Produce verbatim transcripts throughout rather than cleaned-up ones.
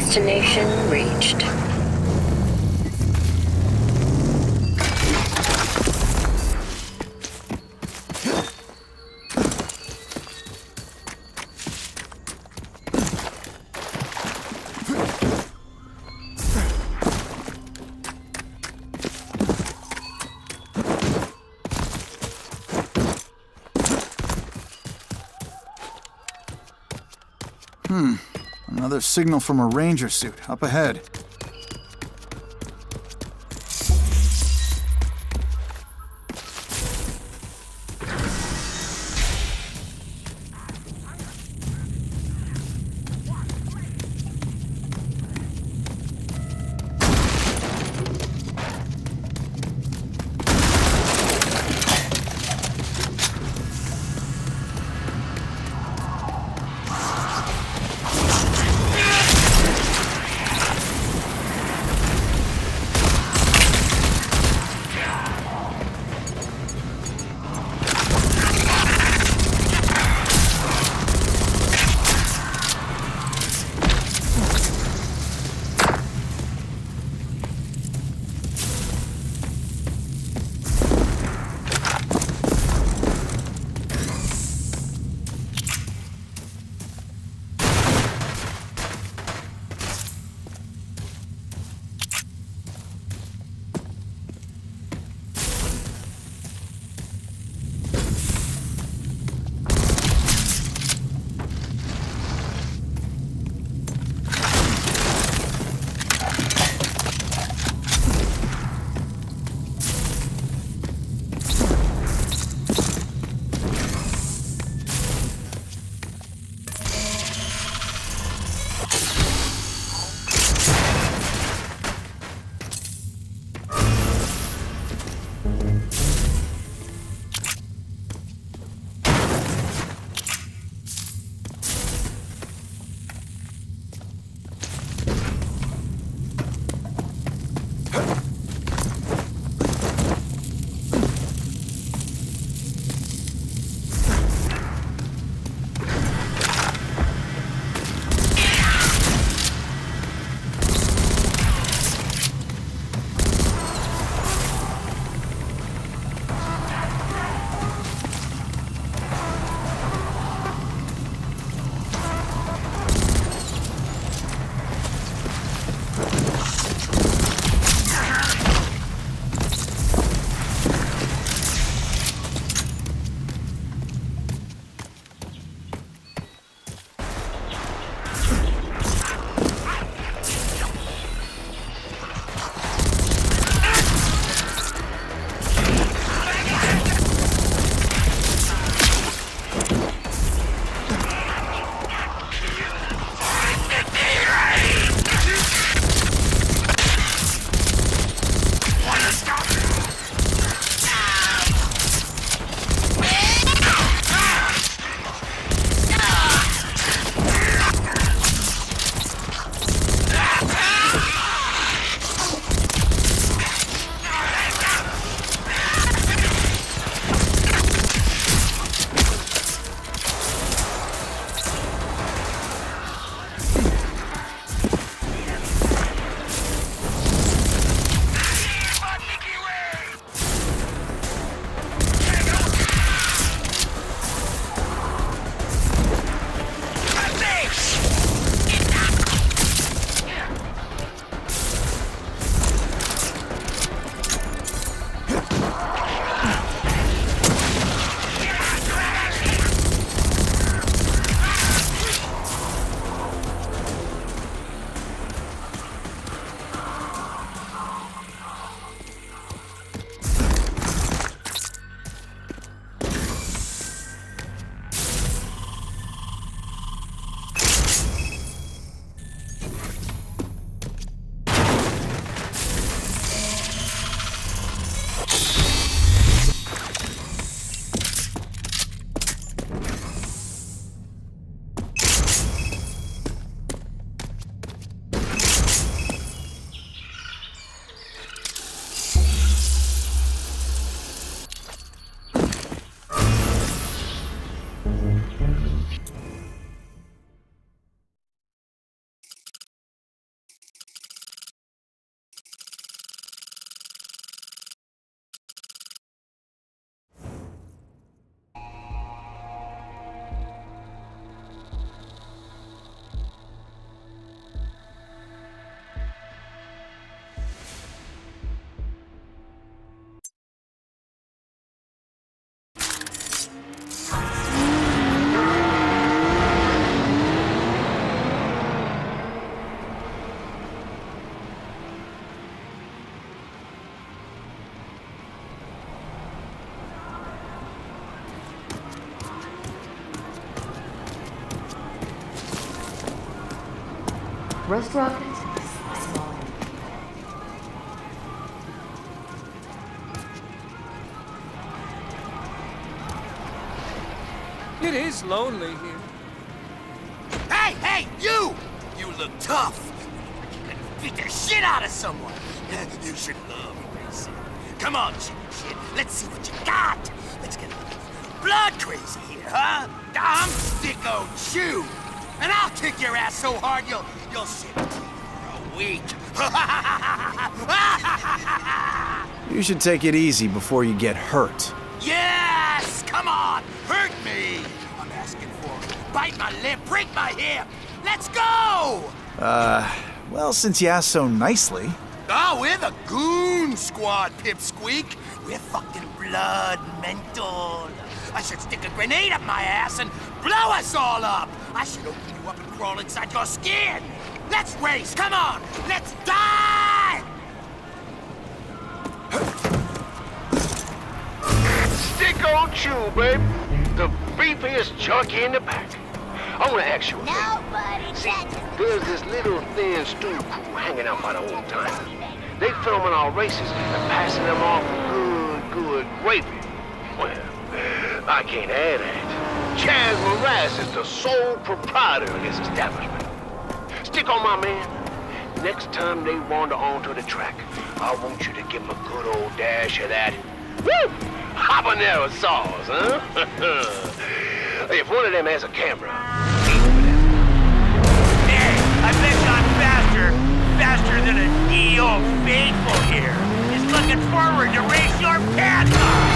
Destination reached. Hmm. Another signal from a ranger suit up ahead. Rust rockets? It is lonely here. Hey, hey, you! You look tough. You can beat the shit out of someone. You should love racing. Come on, chicken shit. Let's see what you got. Let's get a little blood crazy here, huh? I'm Sicko Chew, and I'll kick your ass so hard you'll you'll sit for a week. You should take it easy before you get hurt. Yes! Come on! Hurt me! I'm asking for it. Bite my lip, break my hip! Let's go! Uh, well, since you asked so nicely. Oh, we're the Goon Squad, Pipsqueak. We're fucking blood mental. I should stick a grenade up my ass and blow us all up! I should open you up and crawl inside your skin! Let's race! Come on! Let's die! Sicko Chew, babe. The beefiest junkie in the pack. I want to ask you a Nobody See, touches there's this little thin stew crew hanging out by the old timers. They filming our races and passing them off good, good gravy. Well, I can't add that. Chaz Morass is the sole proprietor of this establishment. Stick on my man. Next time they wander onto the track, I want you to give them a good old dash of that. Woo! Habanero sauce, huh? If one of them has a camera, aim for them. Hey, I bet you I'm faster, faster than a D O faithful here. Is looking forward to race your pants off.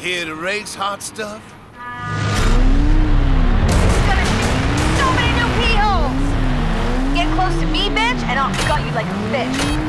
Here to race, hot stuff? It's gonna shoot so many new pee holes! Get close to me, bitch, and I'll gut you like a fish.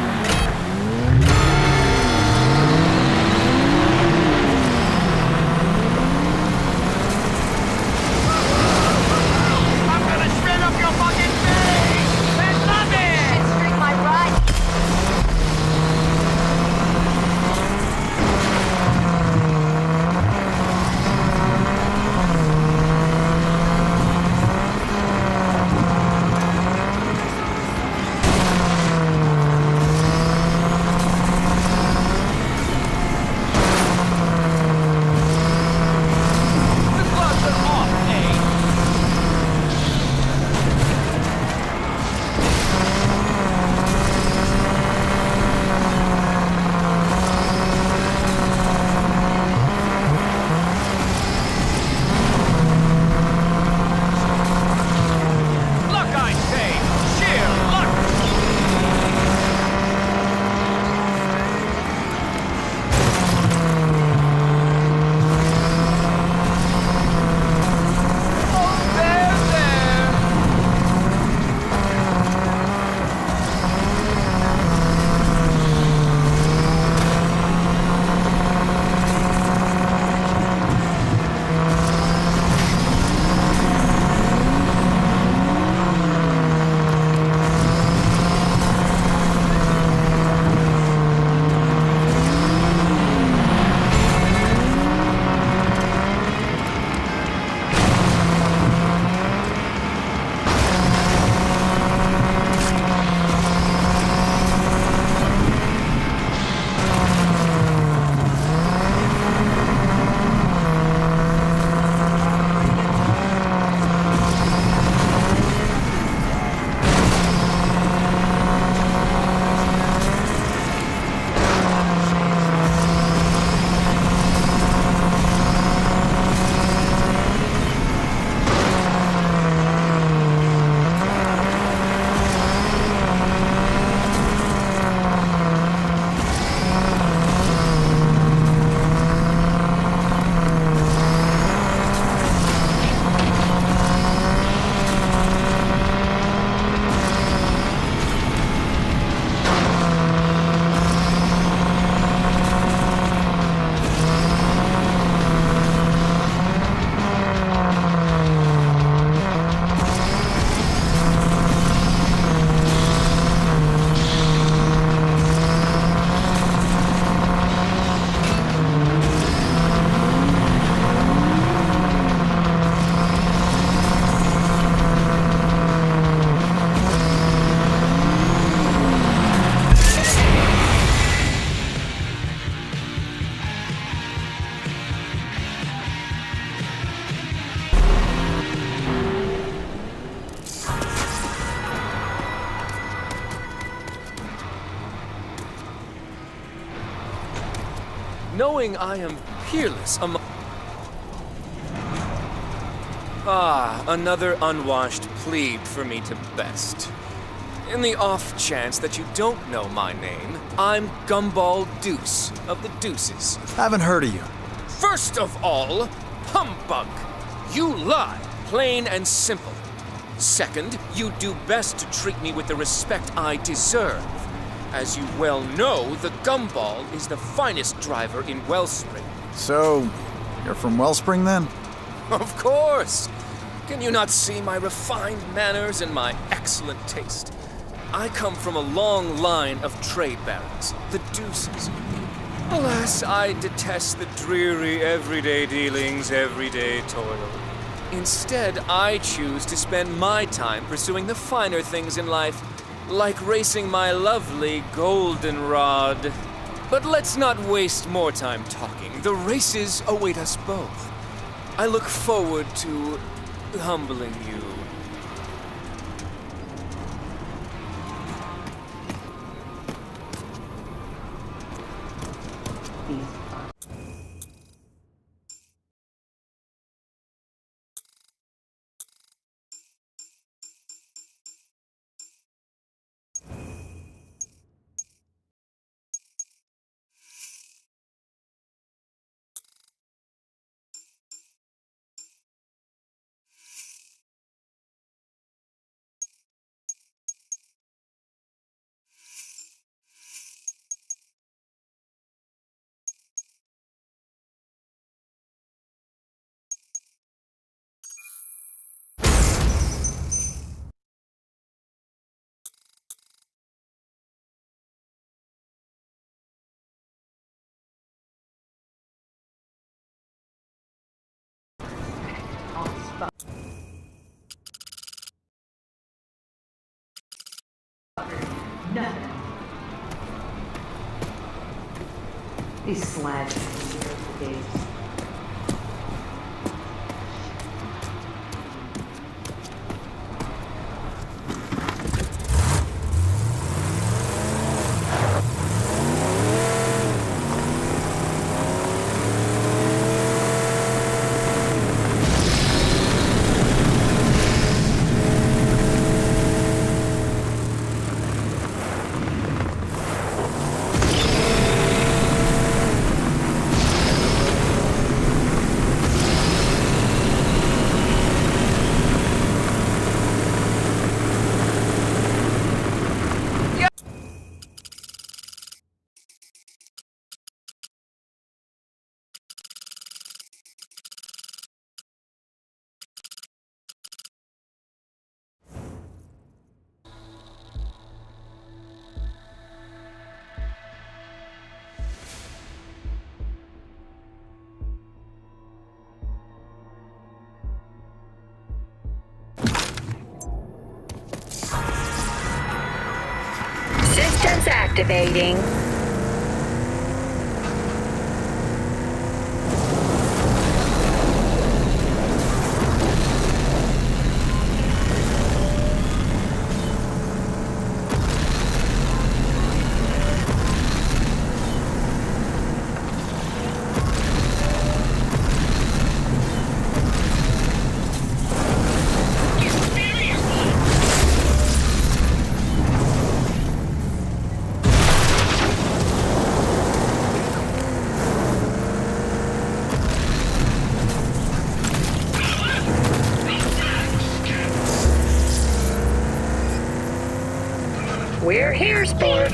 Knowing I am peerless among... Ah, another unwashed plebe for me to best. In the off chance that you don't know my name, I'm Gumball Deuce of the Deuces. Haven't heard of you. First of all, humbug. You lie, plain and simple. Second, you do best to treat me with the respect I deserve. As you well know, the Gumball is the finest driver in Wellspring. So, you're from Wellspring then? Of course! Can you not see my refined manners and my excellent taste? I come from a long line of trade barons, the Deuces. Alas, I detest the dreary everyday dealings, everyday toil. Instead, I choose to spend my time pursuing the finer things in life, like racing my lovely goldenrod. But let's not waste more time talking. The races await us both. I look forward to humbling you. Nothing. These slags for days. Systems activating. We're here, sport.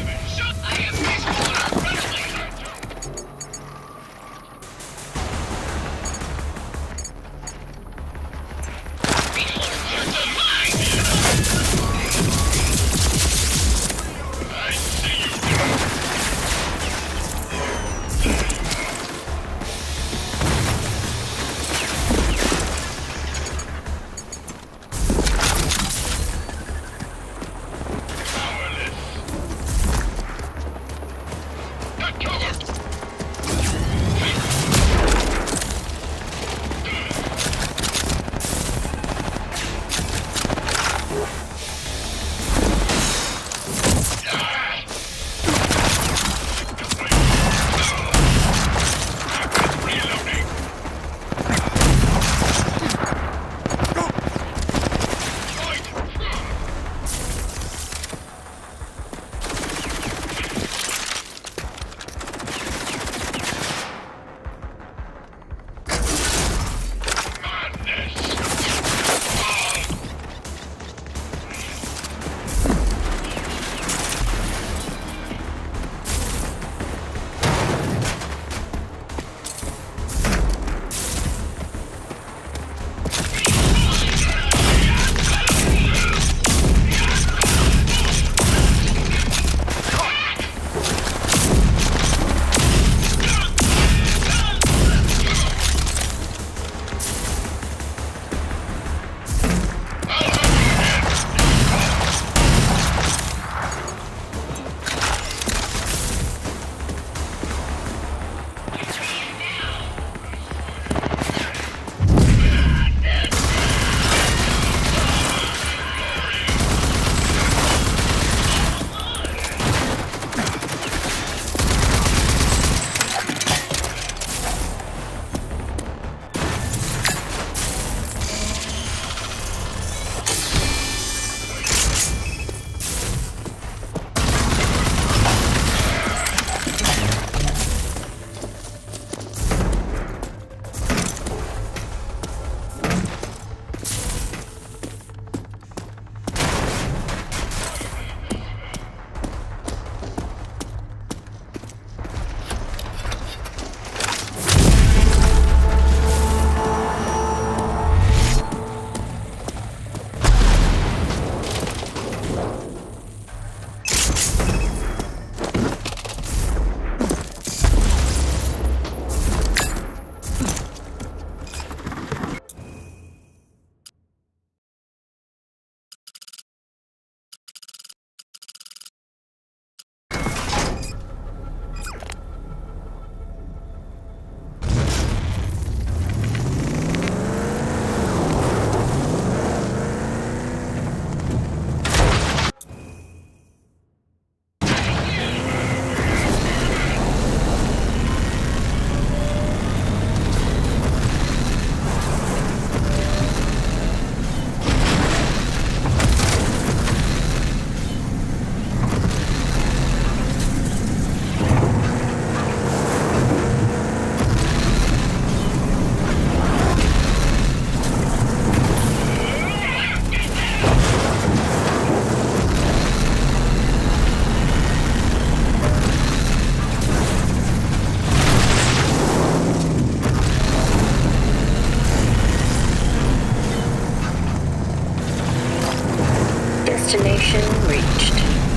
Destination reached.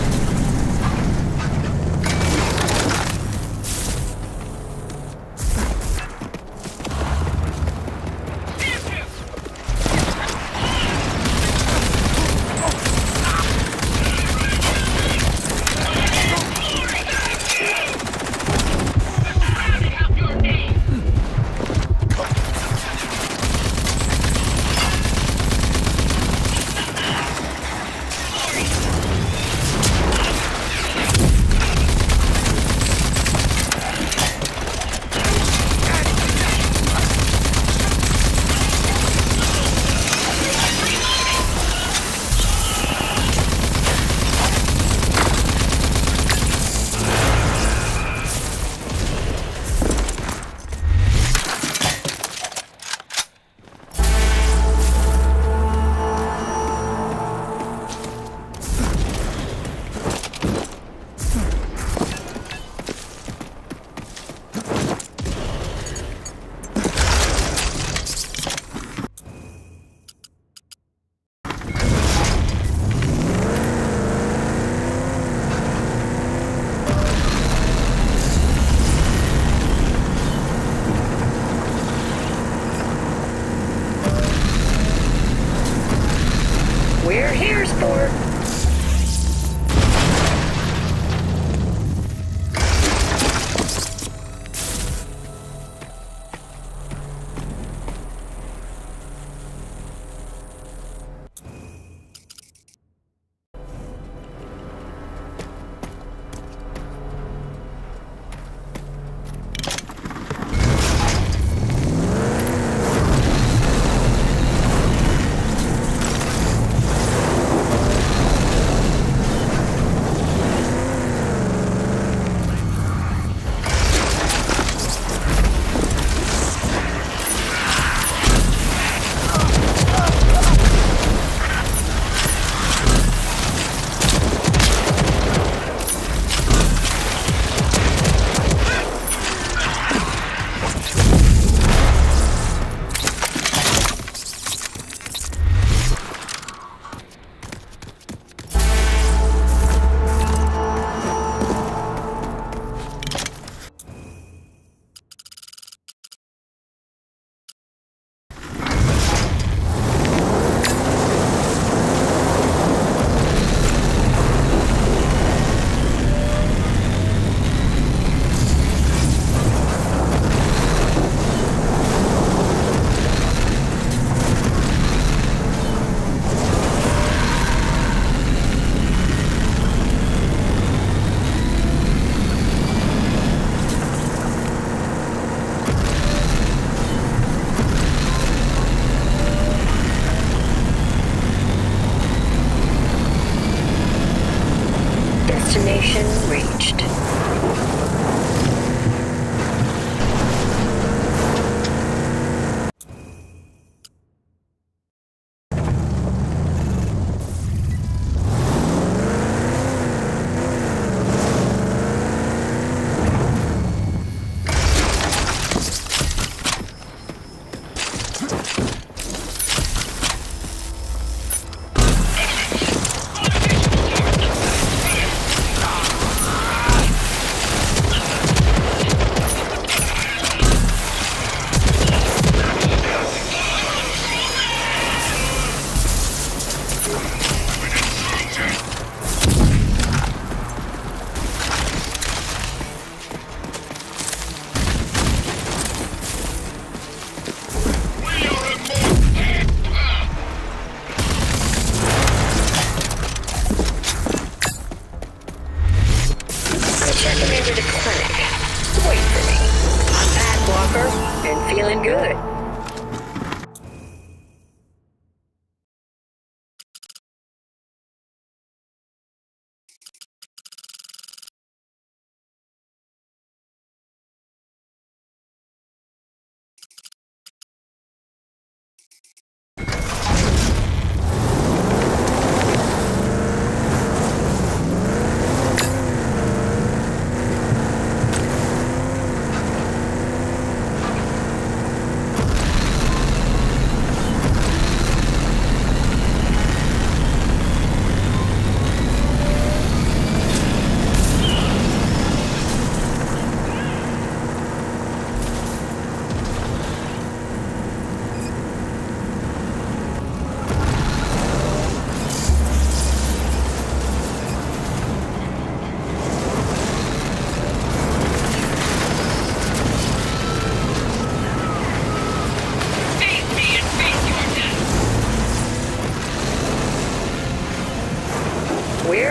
We're here, sport.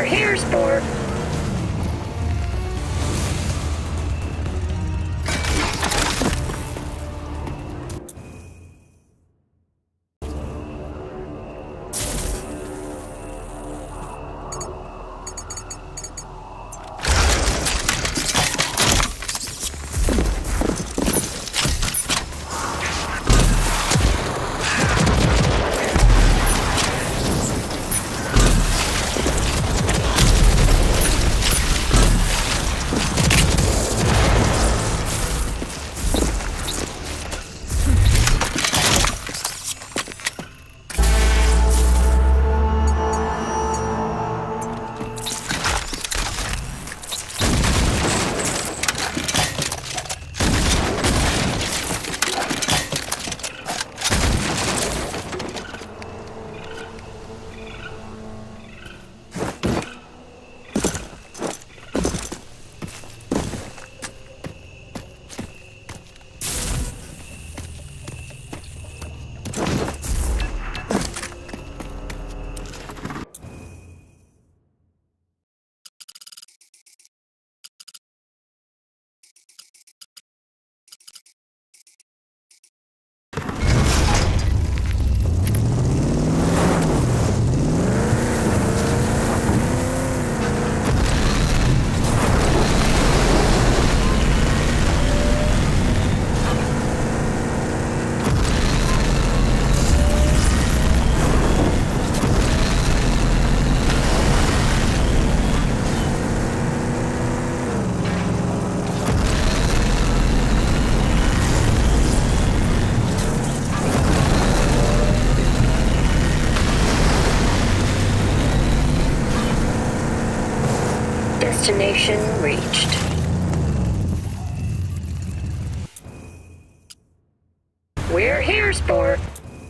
here, sport? Destination reached. We're here, sport.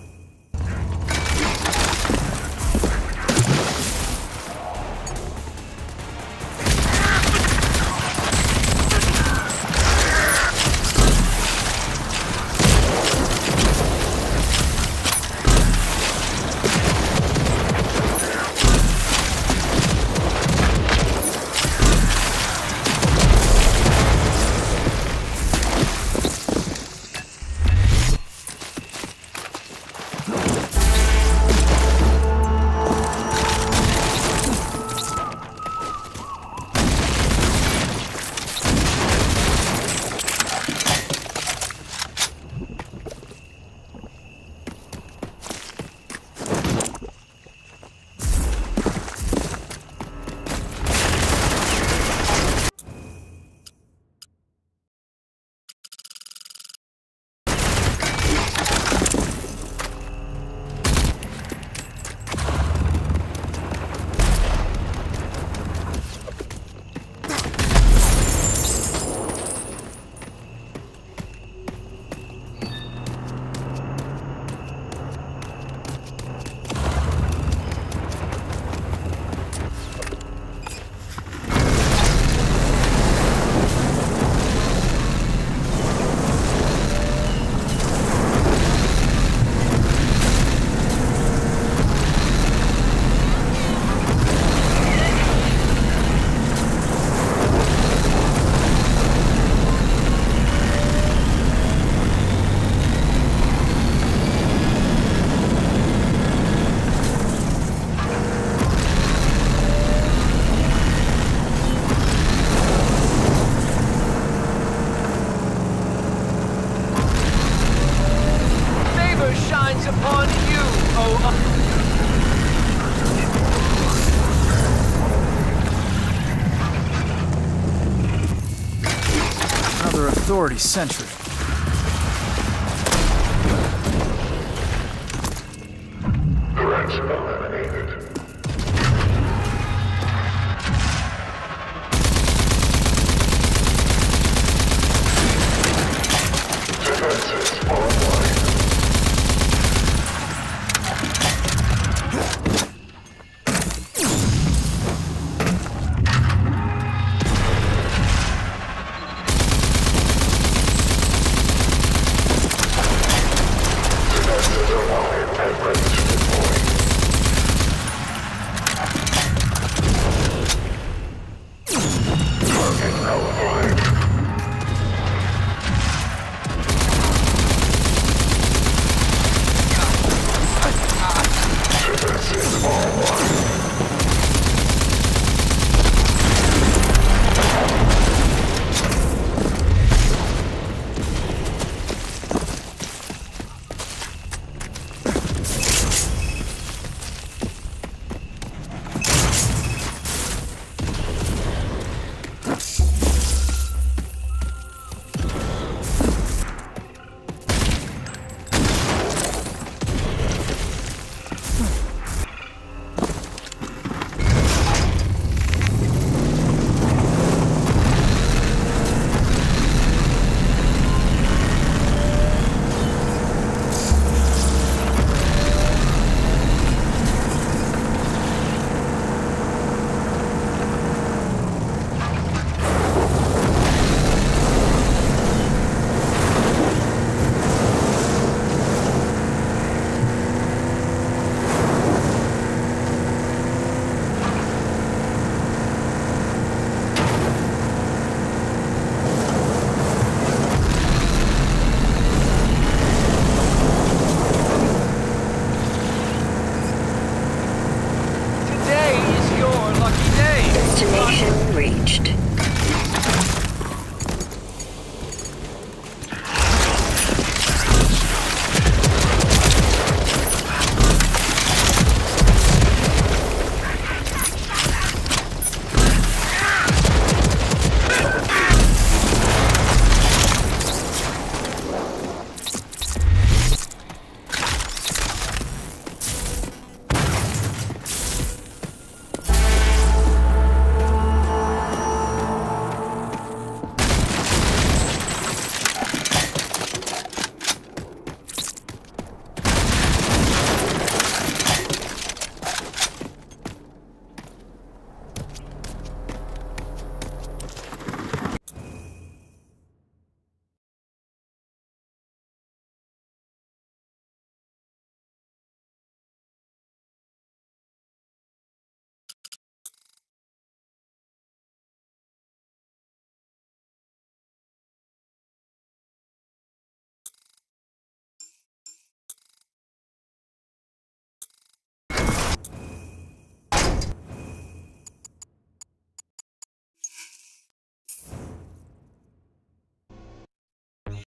Upon you, oh Another authority sentry.